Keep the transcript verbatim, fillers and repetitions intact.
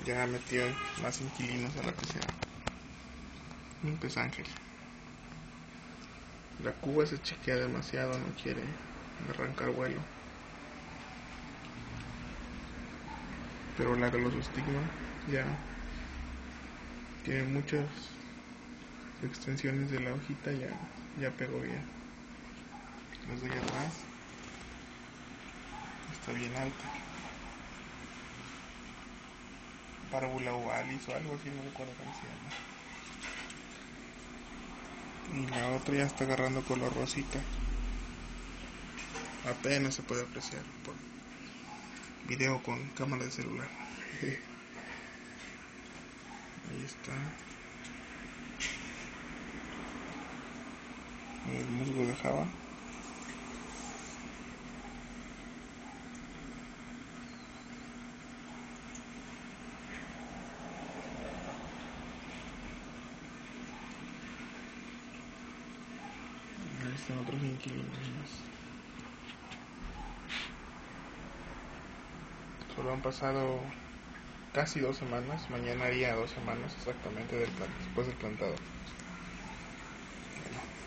ya metió más inquilinos a la pecera. Un pez ángel. La cuba se chiquea demasiado, no quiere arrancar vuelo. Pero la Glossostigma ya tiene muchas extensiones de la hojita, ya, ya pegó bien. Las de allá atrás está bien alta. Párbula ovalis o algo así, no recuerdo cómo se llama. Y la otra ya está agarrando color rosita. Apenas se puede apreciar por video con cámara de celular. Ahí está. El musgo de Java. Ahí están otros inquilinos más. Solo han pasado casi dos semanas. Mañana haría dos semanas exactamente del plan, después del plantado. Bueno,